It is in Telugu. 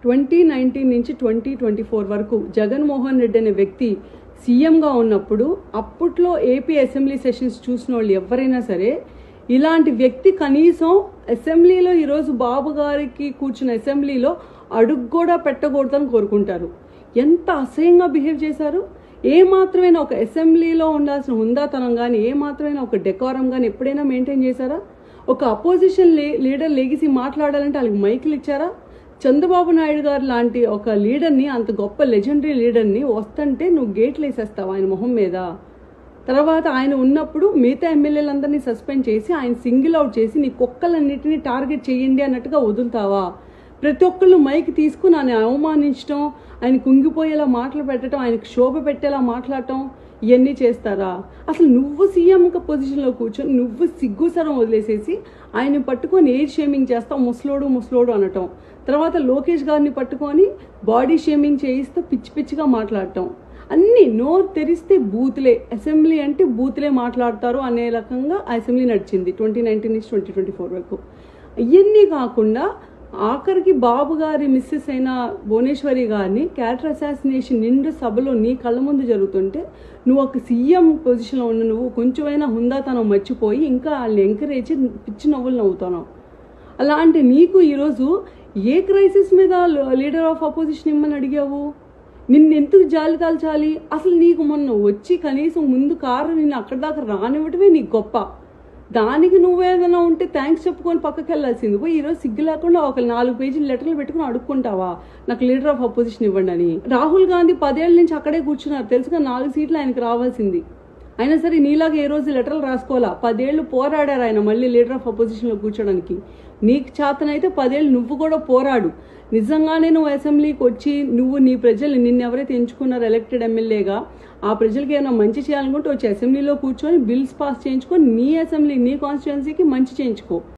2019 నుంచి 2024 వరకు జగన్మోహన్ రెడ్డి అనే వ్యక్తి సీఎంగా ఉన్నప్పుడు అప్పట్లో ఏపీ అసెంబ్లీ సెషన్స్ చూసిన వాళ్ళు ఎవరైనా సరే ఇలాంటి వ్యక్తి కనీసం అసెంబ్లీలో ఈరోజు బాబు గారికి కూర్చున్న అసెంబ్లీలో అడుగు కూడా పెట్టకూడదని కోరుకుంటారు. ఎంత అసహ్యంగా బిహేవ్ చేశారు. ఏ మాత్రమైనా ఒక అసెంబ్లీలో ఉండాల్సిన హుందాతనం కానీ ఏ మాత్రమైనా ఒక డెకోరం కానీ ఎప్పుడైనా మెయింటైన్ చేశారా? ఒక అపోజిషన్ లీడర్ లెగిసి మాట్లాడాలంటే వాళ్ళకి మైకులు ఇచ్చారా? చంద్రబాబు నాయుడు గారు లాంటి ఒక లీడర్ని, అంత గొప్ప లెజెండరీ లీడర్ని వస్తుంటే నువ్వు గేట్లు వేసేస్తావు ఆయన మొహం మీద. తర్వాత ఆయన ఉన్నప్పుడు మిగతా ఎమ్మెల్యేలందరినీ సస్పెండ్ చేసి ఆయన సింగిల్ అవుట్ చేసి నీ కుక్కలన్నిటినీ టార్గెట్ చేయండి అన్నట్టుగా వదులుతావా? ప్రతి ఒక్కళ్ళు మైక్ తీసుకుని ఆయన అవమానించడం, ఆయన కుంగిపోయేలా మాటలు పెట్టడం, ఆయనకు శోభ పెట్టేలా మాట్లాడటం ఇవన్నీ చేస్తారా? అసలు నువ్వు సీఎం పొజిషన్లో కూర్చొని నువ్వు సిగ్గుసరం వదిలేసేసి ఆయన్ని పట్టుకొని ఏజ్ షేమింగ్ చేస్తావు, ముసలోడు అనటం. తర్వాత లోకేష్ గారిని పట్టుకొని బాడీ షేమింగ్ చేయిస్తూ పిచ్చి పిచ్చిగా మాట్లాడటం. అన్నీ నోరు తెరిస్తే బూతులే, అసెంబ్లీ అంటే బూతులే మాట్లాడతారు అనే రకంగా అసెంబ్లీ నడిచింది 2019 నుంచి 2024 వరకు. ఇవన్నీ కాకుండా ఆఖరికి బాబు గారి మిస్సెస్ అయిన భువనేశ్వరి గారిని క్యారెక్టర్ అసాసినేషన్ నిండు సభలో నీ కళ్ళ ముందు జరుగుతుంటే నువ్వు ఒక సీఎం పొజిషన్లో ఉన్న నువ్వు కొంచెమైనా హుందాతనం మర్చిపోయి ఇంకా వాళ్ళని ఎంకరేజ్ పిచ్చి నవ్వులు నవ్వుతున్నావు. అలాంటి నీకు ఈరోజు ఏ క్రైసిస్ మీద లీడర్ ఆఫ్ అపోజిషన్ ఇమ్మని అడిగావు? నిన్నెందుకు జాలి కాల్చాలి? అసలు నీకు మొన్న వచ్చి కనీసం ముందు కారు నిన్ను అక్కడి దాకా రానివ్వటమే నీకు గొప్ప. దానికి నువ్వేదైనా ఉంటే థ్యాంక్స్ చెప్పుకొని పక్కకి వెళ్ళాల్సింది పోయి ఈరోజు సిగ్గు లేకుండా ఒక 4 పేజీలు లెటర్లు పెట్టుకుని అడుక్కుంటావా నాకు లీడర్ ఆఫ్ అపోజిషన్ ఇవ్వండి అని? రాహుల్ గాంధీ 10 ఏళ్ల నుంచి అక్కడే కూర్చున్నారు, తెలుసుగా 4 సీట్లు ఆయనకు రావాల్సింది. అయినా సరే నీలాగా ఏ రోజు లెటర్లు రాసుకోవాలా? 10 ఏళ్ళు పోరాడారు ఆయన మళ్ళీ లీడర్ ఆఫ్ అపోజిషన్లో కూర్చోడానికి. నీకు చేతనైతే 10 ఏళ్ళు నువ్వు కూడా పోరాడు. నిజంగానే నువ్వు అసెంబ్లీకి వచ్చి నువ్వు నీ ప్రజలు నిన్ను ఎవరైతే ఎంచుకున్నారో ఎలక్టెడ్ ఎమ్మెల్యేగా ఆ ప్రజలకి ఏమైనా మంచి చేయాలనుకుంటే వచ్చి అసెంబ్లీలో కూర్చొని బిల్స్ పాస్ చేయించుకొని నీ అసెంబ్లీ నీ కాన్స్టిట్యుయెన్సీకి మంచి చేయించుకో.